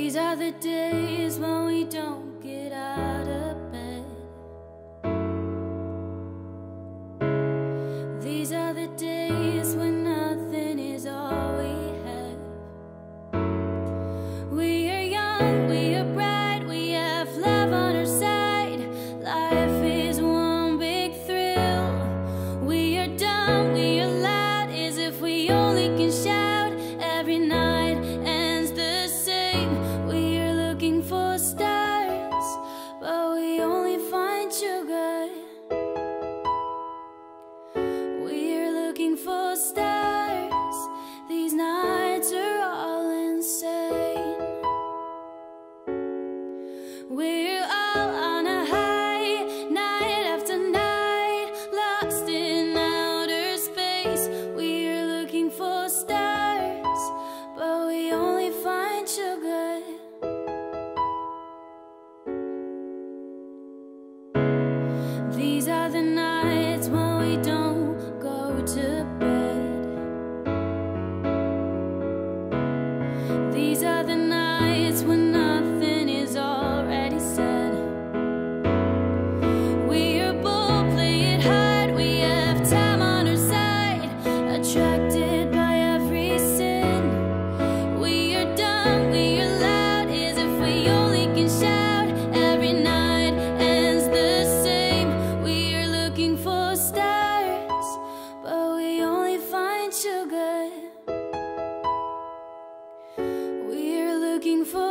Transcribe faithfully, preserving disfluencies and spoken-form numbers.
These are the days when we don't get out of bed. These are the days when nothing is all we have. We are young, we are bright, we have love on our side. Life is one big thrill. We are dumb, we are loud, as if we only can shout. Every night ends the same. We are looking for stars, but we only find sugar. We are looking for stars. These nights are all insane. We're all on a high, night after night, lost in outer space. We are looking for stars, but we only find sugar. These are the nights when we don't go to bed. These are the nights when nothing is already said. We are bold, play it hard, we have time on our side, attracted by every sin. We are dumb, we are loud, as if we only can shout. Every night ends the same. We are looking for stars, but we only find sugar. We are looking for